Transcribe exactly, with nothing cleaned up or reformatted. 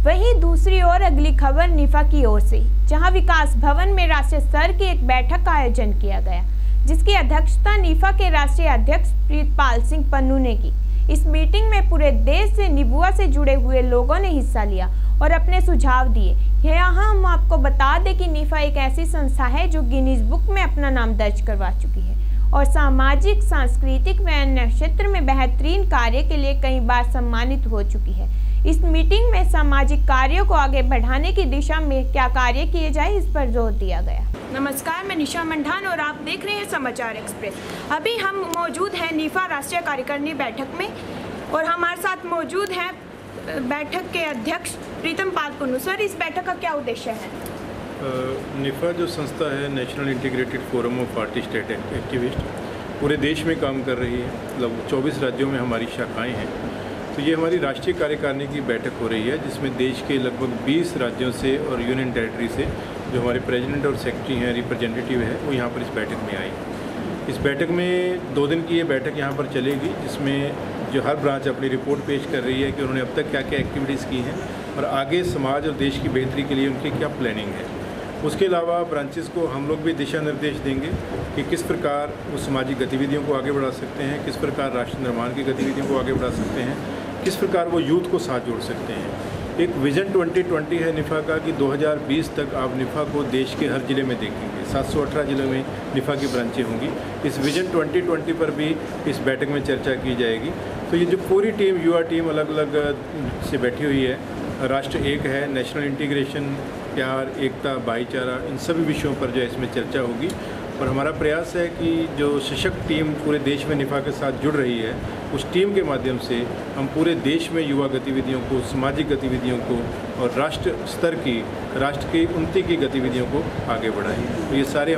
वहीं दूसरी ओर अगली खबर निफा की ओर से, जहां विकास भवन में राष्ट्रीय स्तर की एक बैठक का आयोजन किया गया, जिसकी अध्यक्षता निफा के राष्ट्रीय अध्यक्ष प्रीतपाल सिंह पन्नू ने की। इस मीटिंग में पूरे देश से निबुआ से जुड़े हुए लोगों ने हिस्सा लिया और अपने सुझाव दिए। यहाँ हम आपको बता दें कि निफा एक ऐसी संस्था है जो गिनीज बुक में अपना नाम दर्ज करवा चुकी है और सामाजिक, सांस्कृतिक व अन्य क्षेत्र में बेहतरीन कार्य के लिए कई बार सम्मानित हो चुकी है। इस मीटिंग में सामाजिक कार्यों को आगे बढ़ाने की दिशा में क्या कार्य किए जाए, इस पर जोर दिया गया। नमस्कार, मैं निशा मंडान और आप देख रहे हैं समाचार एक्सप्रेस। अभी हम मौजूद हैं निफा राष्ट्रीय कार्यकारिणी बैठक में और हमारे साथ मौजूद हैं बैठक के अध्यक्ष प्रीतपाल पन्नू। सर, इस बैठक का क्या उद्देश्य है? निफा जो संस्था है, national integrated forum of artist activist, पूरे देश में काम कर रही है। मतलब चौबीस राज्यों में हमारी शाखाएं हैं। तो ये हमारी राष्ट्रीय कार्यकारिणी की बैठक हो रही है, जिसमें देश के लगभग बीस राज्यों से और यूनियन टेरिटरी से जो हमारे प्रेसिडेंट और सेक्रेटरी हैं, रिप्रेजेंटेटिव है, वो यहाँ पर इस बैठक में आए। इस बैठक में दो दिन की ये बैठक यहाँ पर चलेगी, जिसमें जो हर ब्रांच अपनी रिपोर्ट पेश कर रही है कि उन्होंने अब तक क्या क्या एक्टिविटीज़ की हैं और आगे समाज और देश की बेहतरी के लिए उनकी क्या प्लानिंग है। उसके अलावा ब्रांचेस को हम लोग भी दिशा निर्देश देंगे कि किस प्रकार वो सामाजिक गतिविधियों को आगे बढ़ा सकते हैं, किस प्रकार राष्ट्र निर्माण की गतिविधियों को आगे बढ़ा सकते हैं, किस प्रकार वो यूथ को साथ जोड़ सकते हैं। एक विज़न ट्वेंटी ट्वेंटी है निफा का कि दो हज़ार बीस तक आप निफा को देश के हर ज़िले में देखेंगे। सात सौ अठारह जिलों में निफा की ब्रांचें होंगी। इस विज़न ट्वेंटी ट्वेंटी पर भी इस बैठक में चर्चा की जाएगी। तो ये जो पूरी टीम, युवा टीम अलग अलग से बैठी हुई है, राष्ट्र एक है, नेशनल इंटीग्रेशन, प्यार, एकता, भाईचारा, इन सभी विषयों पर जो है इसमें चर्चा होगी। और हमारा प्रयास है कि जो सशक्त टीम पूरे देश में निफा के साथ जुड़ रही है, उस टीम के माध्यम से हम पूरे देश में युवा गतिविधियों को, सामाजिक गतिविधियों को और राष्ट्र स्तर की, राष्ट्र की उन्नति की गतिविधियों को आगे बढ़ाएं। तो ये सारे